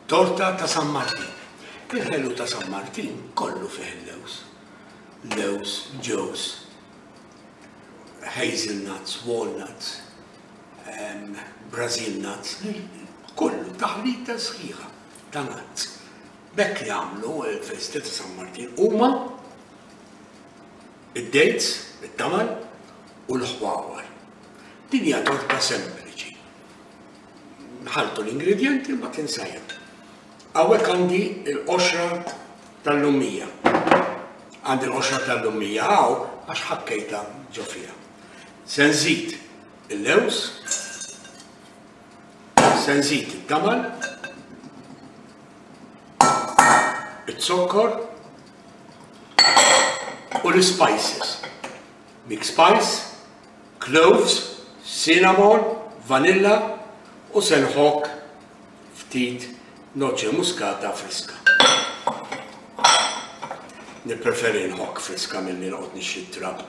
Torta ta' San Martin. Il-ħelu ta' San Martin kollu fih il-lews. Lews, ġews, hazelnuts, walnuts, Brazil nuts, kollu taħlita sħiħa ta' nuts. Bekk jagħmlu il-festa ta' San Martin huma id-dates, it-tamal u l-ħwawar. Din hija torta sempliċi. Ħaltu l-ingredjenti ma tinsajja. Hawnhekk għandi l-qoxra tal-lummija. Għandi l-qoxra tal-lummija hawn għax ħakkejta ġo fiha. Se nżid il-lews, se nżid it-tamal, it-sokkor u l-spices. Mix spice, cloves, cinnamon, vanilla u se nħokk ftit noċe muskata friska. Nippreferi nħokk friska milli noqgħod nixxittrab.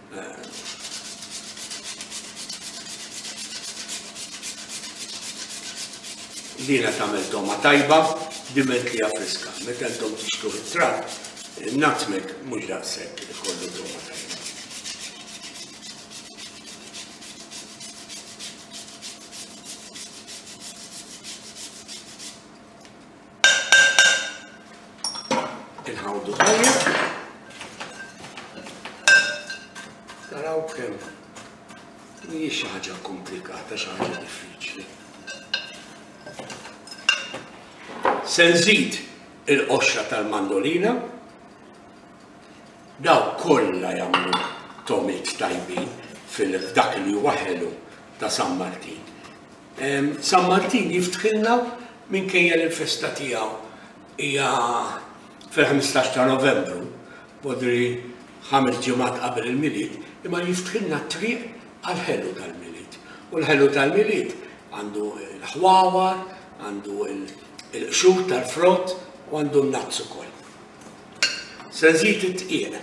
Dina tagħmel toma tajba, dimet li friska. Meta intom tixtru it-trab, nutmeg mhux daqshekk ikollu toma tajba. Inħawdu tajjeb. Taraw kemm mhijiex xi ħaġa komplikata, xi ħaġa diffiċli. Se nżid il-qoxra tal-mandolina, daw kollha jagħmlu tomit tajbin fil-dak li huwa ħelu ta' San Martin. San Martin jiftħilna minkejja l-festa tiegħu hija fil-15 ta' Novembru, bodri 5 ġimgħat qabel il-milied, imma jiftħilna t-triq għal-ħelu tal-milied. U l-ħelu tal-milied għandu l-ħwawar, għandu il-qxur tal-frott u għandu n-nazz ukoll. Se nżid it-tqiel.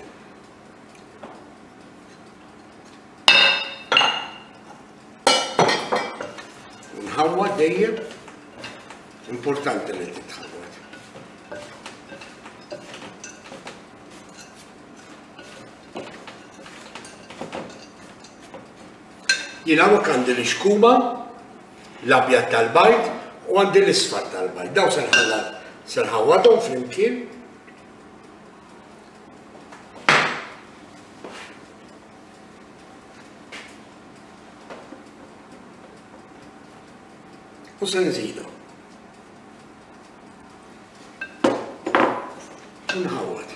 Nħawwad dejjem, importanti li titħawwad. Jien hawnhekk għandi l-xkuma, l-abjad tal-bajt u għandi l-isfar tal-bajt. Daw se nħawwadhom flimkien. U se nżidhom. U nħawwad.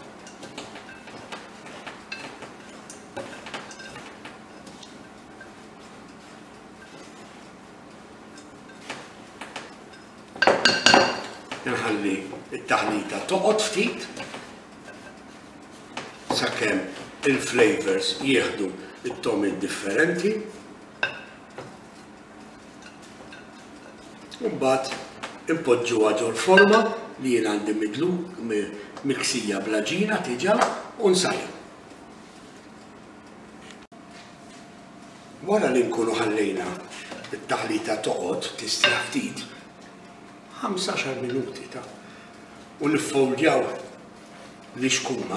Nħalli it-taħlita toqgħod ftit sakemm il-flavors jieħdu it-tomit differenti. U mbagħad impoġġuha ġo l-forma li jien għandi midlu miksija bl-aġina tiġà u nsajja. Wara li nkunu ħallejna it-taħlita toqgħod tistira ftit 15 minuti ta' u niffoldjaw l-xkuma.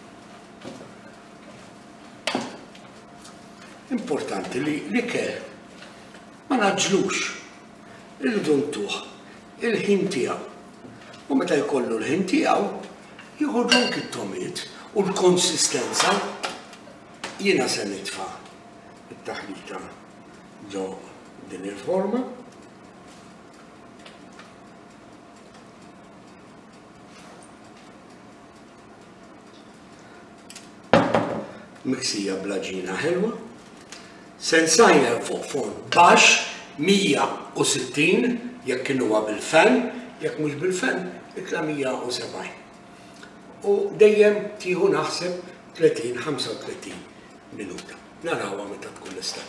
Importanti li l-ikel ma naġġlux, irridu ntuh il-ħin tiegħu. U meta jkollu l-ħin tiegħu, jieħu anke t-tomiet u l-konsistenza jiena se nitfa' it-taħlita ġo din il-forma. Miksija bl-aġina ħelwa. Se nsajjar fuq forn baxx 160 jekk kien huwa bil-fenn, jekk mhux bil-fenn itla' 170. U dejjem tieħu naħseb 30-35 minuta. Narawha meta tkun lesta.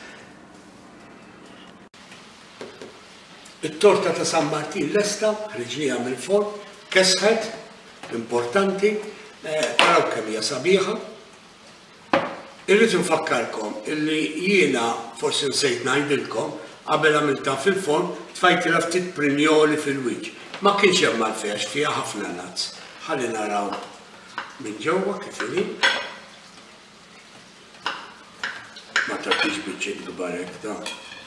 It-torta ta' San Martin lesta, ħriġniha mill-forn, kesħet, importanti, taraw kemm hija sabiħa. Irrid infakkarkom illi jiena forsi nsejt ngħidilkom qabel għamilta fil-forn tfajtilha ftit prinjoli fil-wiċċ. Ma kienx hemm malfejn fiha ħafna nuts. Ħalli naraw minn ġewwa kif inhi. Ma tagħtix biċċiet kbar hekk da.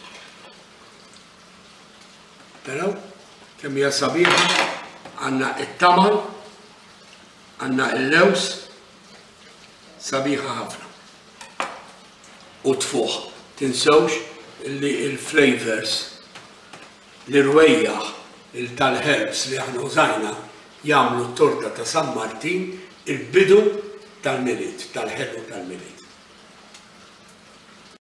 Taraw kemm hija sabiħa, għandna t-tamal, għandna l-lews, sabiħa ħafna. U tfuħ, tinsewx li il-flavors, l-irwejjaħ, tal-herbs li aħna użajna jagħmlu t-torta ta' San Martin il-bidu tal-milied, tal-ħelu tal-milied.